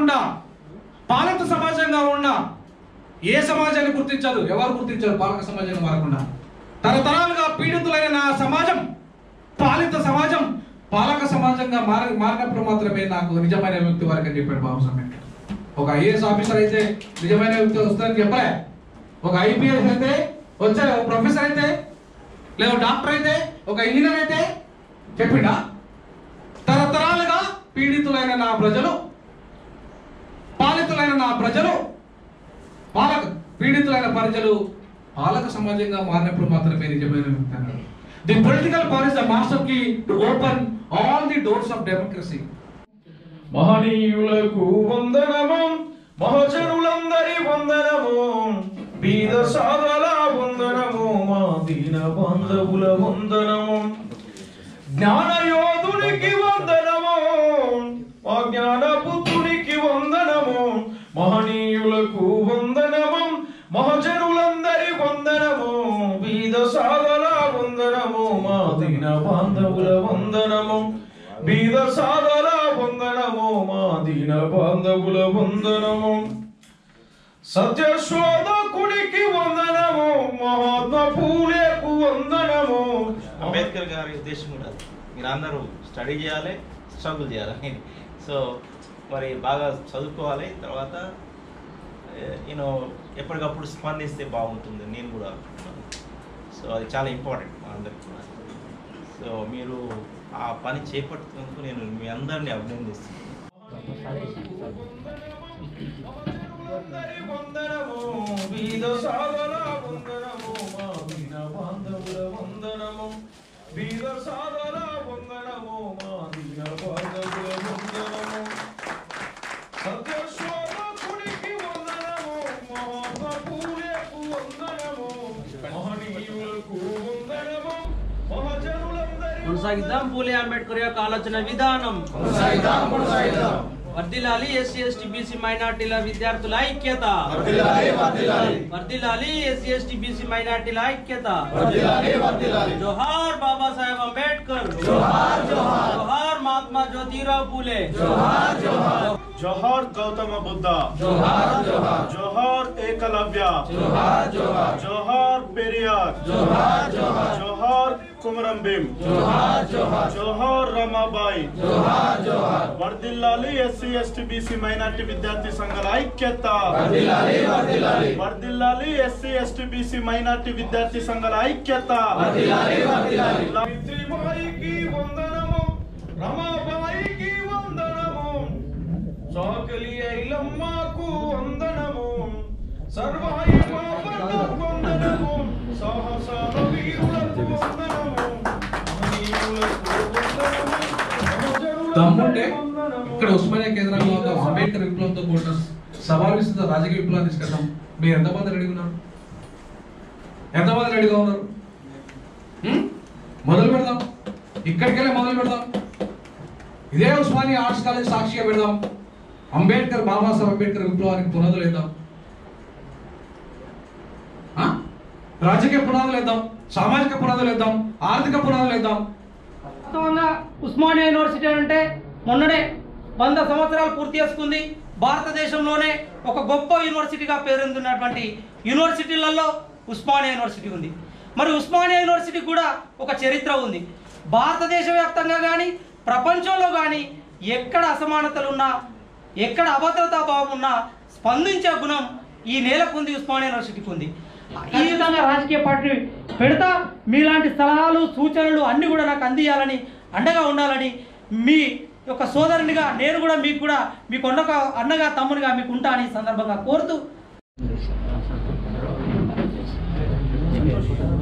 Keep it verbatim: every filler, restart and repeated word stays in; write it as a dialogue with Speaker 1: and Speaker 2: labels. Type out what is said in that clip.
Speaker 1: మారకుండా పాలిత సమాజంగా ఉన్న ఏ సమాజాన్ని గుర్తించదు? ఎవరు గుర్తించరు పాలక సమాజంగా మారకుండా? తరతరాలుగా పీడితులైన నా సమాజం పాలిత సమాజం పాలక సమాజంగా మార మారినప్పుడు మాత్రమే నాకు నిజమైన వ్యక్తి వరకు అని చెప్పాడు బాబు అంబేద్కర్. ఒక ఐఏఎస్ ఆఫీసర్ అయితే నిజమైన వ్యక్తి వస్తుందని చెప్పలే. ఒక ఐపీఎస్ అయితే వచ్చే, ఒక ప్రొఫెసర్ అయితే, లేదా డాక్టర్ అయితే, ఒక ఇంజనీర్ అయితే చెప్పిండా? తరతరాలుగా పీడితులైన నా ప్రజలు, పాలితులైన నా ప్రజలు, పాలక పీడితులైన ప్రజలు పాలక సమాజంగా మారినప్పుడు మాత్రమే నిజమైన వ్యక్తి అన్నాడు. The political power is the master key to open all the doors of democracy.
Speaker 2: మహనీయులకు వందనము, మహజనులందరి వందనము, బీద సాగల వందనము, మా దీన బాంధవుల వందనము, జ్ఞానయోధునికి వందనము, మా జ్ఞానపుత్రునికి వందనము, మహనీయులకు వందనము, మహజనులందరి వందనము, బీద సాగల వందనము, మా దీన బాంధవుల వందనము, బీద సాగల వందనము, మా దీన బాంధవుల వందనము, సత్యశోధకునికి వందనము, మహాత్మా పూలేకు వందనము.
Speaker 3: అంబేద్కర్ గారి ఉద్దేశం కూడా మీరు అందరూ స్టడీ చేయాలి, స్ట్రగుల్ చేయాలి. సో మరి బాగా చదువుకోవాలి, తర్వాత యూనో ఎప్పటికప్పుడు స్పందిస్తే బాగుంటుంది. నేను కూడా సో అది చాలా ఇంపార్టెంట్ మా అందరికి కూడా. సో మీరు ఆ పని చేపట్టినందుకు నేను మీ అందరినీ అభినందిస్తున్నాను.
Speaker 4: కొనసాగిద్దాం పూలే అంబేద్కర్ యొక్క ఆలోచన విధానం. వర్ధిల్లాలి ఎస్సీ ఎస్టీ బీసీ మైనార్టీల విద్యార్థుల ఐక్యత. వర్ధిల్లాలి ఎస్సీ ఎస్టీ బీసీ మైనార్టీల ఐక్యత. జోహార్ బాబా సాహెబ్ అంబేద్కర్. జోహార్ మహాత్మా జ్యోతిరావు పూలే.
Speaker 2: జోహార్ గౌతమ బుద్ధ. జోహార్ ఏకలవ్య. జోహార్ పెరియార్. జోహార్ కుమరం భీమ్. జోహార్ రమాబాయి. వర్ధిల్లాలి ఎస్సీ ఎస్టీ బీసీ మైనార్టీ విద్యార్థి సంఘాల ఐక్యత. వర్ధిల్లాలి ఎస్సీ ఎస్టీ బీసీ మైనార్టీ విద్యార్థి సంఘాల ఐక్యత. సావిత్రిబాయికి వందనము, రమాబాయికి వందనము, చాకలి ఐలమ్మకు వందనము, సర్వాయి పాపలకు వందనము, సాహసాల వీరులకు వందనము, మహనీయులకు వందనము.
Speaker 1: దమ్ముంటే ఇక్కడ ఉస్మానియా కేంద్రంలో ఒక అంబేద్కర్ విప్లవంతో కూడిన సవాల్ విస్తృత రాజకీయ విప్లవాన్ని తీసుకెళ్తాం. మీరు ఎంతమంది రెడీగా ఉన్నారు? ఎంతమంది రెడీగా ఉన్నారు? మొదలు పెడదాం, ఇక్కడికెళ్ళి మొదలు పెడదాం. ఇదే ఉస్మానియా ఆర్ట్స్ కాలేజ్ సాక్షిగా పెడదాం. అంబేద్కర్ బాబాసాహెబ్ అంబేద్కర్ విప్లవానికి పునాదులు వేద్దాం. రాజకీయ పునాదులు వేద్దాం, సామాజిక పునాదులు వేద్దాం, ఆర్థిక పునాదులు వేద్దాం.
Speaker 4: వాస్తవంగా ఉస్మానియా యూనివర్సిటీ అంటే మొన్ననే వంద సంవత్సరాలు పూర్తి చేసుకుంది. భారతదేశంలోనే ఒక గొప్ప యూనివర్సిటీగా పేరొందినటువంటి యూనివర్సిటీలలో ఉస్మానియా యూనివర్సిటీ ఉంది. మరి ఉస్మానియా యూనివర్సిటీ కూడా ఒక చరిత్ర ఉంది. భారతదేశ వ్యాప్తంగా కానీ ప్రపంచంలో కానీ ఎక్కడ అసమానతలు ఉన్నా, ఎక్కడ అభద్రతా భావం ఉన్నా స్పందించే గుణం ఈ నేలకుంది, ఉస్మానియా యూనివర్సిటీకి ఉంది. ఈ విధంగా రాజకీయ పార్టీ పెడతా మీలాంటి సలహాలు సూచనలు అన్నీ కూడా నాకు అందియాలని, అండగా ఉండాలని మీ యొక్క సోదరునిగా నేను కూడా మీకు కూడా మీకు అన్నగా తమ్మునిగా మీకు ఉంటా అని సందర్భంగా కోరుతూ